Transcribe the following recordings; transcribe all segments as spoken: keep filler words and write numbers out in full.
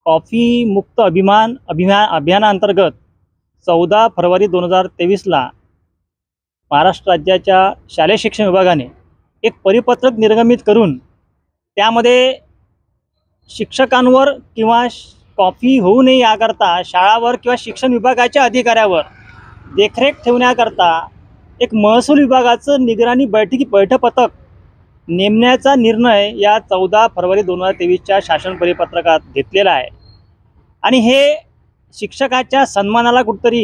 Coffee मुक्त अभिमान अभिमान अभियानाअंतर्गत चौदा फरवरी दोन हजार तेवीसला महाराष्ट्र राज्याच्या शालेय शिक्षण विभागाने एक परिपत्रक निर्गमित करून त्यामध्ये शिक्षकांवर किंवा कॉफी होऊ नये याकरता शाळावर किंवा शिक्षण विभागाच्या अधिकाऱ्यावर देखरेख ठेवण्याकरता एक महसूल विभागाचं निगराणी बैठकी बैठक पथक नेमण्याचा निर्णय या चौदा फरवरी दोन हजार तेवीसच्या शासन परिपत्रकात घेतलेला आहे। आणि हे शिक्षकाच्या सन्मानाला कुठतरी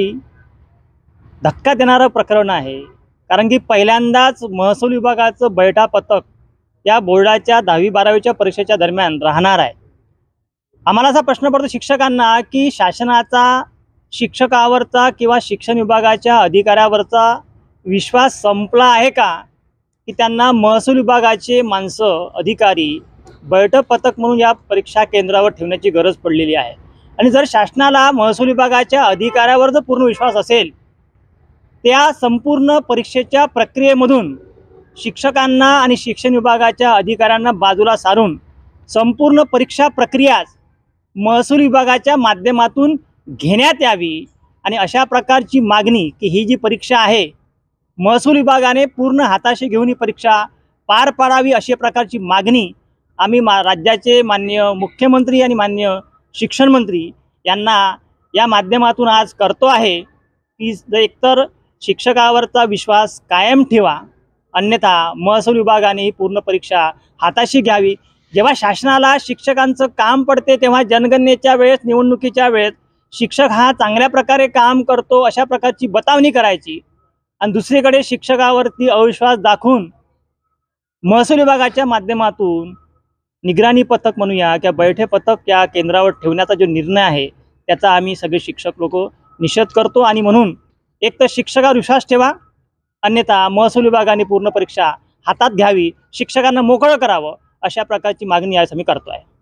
धक्का देणारं प्रकरण आहे, कारण की पहिल्यांदाच महसूल विभागाचं बैठक पथक या बोर्डाच्या दहावी बारावीच्या परीक्षेच्या दरम्यान राहणार आहे। आम्हाला असा प्रश्न पडतो शिक्षकांना की शासनाचा शिक्षकावरचा किंवा शिक्षण विभागाच्या अधिकाऱ्यावरचा विश्वास संपला आहे का, की त्यांना महसूल विभागाचे माणसं अधिकारी बैठक पथक म्हणून या परीक्षा केंद्रावर ठेवण्याची गरज पडलेली आहे। आणि जर शासनाला महसूल विभागाच्या अधिकाऱ्यावर जर पूर्ण विश्वास असेल, त्या संपूर्ण परीक्षेच्या प्रक्रियेमधून शिक्षकांना आणि शिक्षण विभागाच्या अधिकाऱ्यांना बाजूला सारून संपूर्ण परीक्षा प्रक्रियाच महसूल विभागाच्या माध्यमातून घेण्यात यावी। आणि अशा प्रकारची मागणी की ही जी परीक्षा आहे महसूल विभागाने पूर्ण हाताशी घेऊन ही परीक्षा पार पाडावी, अशा प्रकारची मागणी आम्ही मा राज्याचे माननीय मुख्यमंत्री आणि माननीय शिक्षण मंत्री यांना या माध्यमातून आज करतो आहे की एकतर शिक्षकावरचा विश्वास कायम ठेवा, अन्यथा महसूल विभागाने ही पूर्ण परीक्षा हाताशी घ्यावी। जेव्हा शासनाला शिक्षकांचं काम पडते तेव्हा जनगणनेच्या वेळेस, निवडणुकीच्या वेळेस शिक्षक हा चांगल्या प्रकारे काम करतो अशा प्रकारची बतावणी करायची, आणि दुसरीकडे शिक्षकावरती अविश्वास दाखवून महसूल विभागाच्या माध्यमातून निगराणी पथक म्हणूया किंवा बैठक पथक या केंद्रावर ठेवण्याचा जो निर्णय आहे त्याचा आम्ही सगळे शिक्षक लोक निषेध करतो। आणि म्हणून एक तर शिक्षकावर विश्वास ठेवा, अन्यथा महसूल विभागाने पूर्ण परीक्षा हातात घ्यावी, शिक्षकांना मोकळं करावं, अशा प्रकारची मागणी आज आम्ही करतो आहे।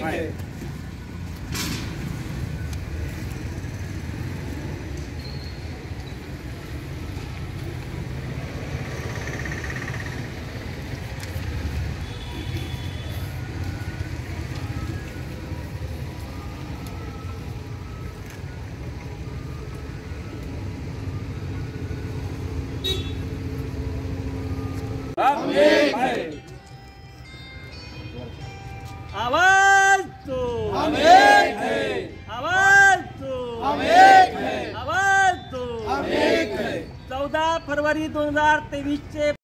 आवाज दो, हम एक हैं। आवाज दो, हम एक हैं। आवाज दो, हम एक हैं। चौदा फरवरी दोन हजार तेवीस चे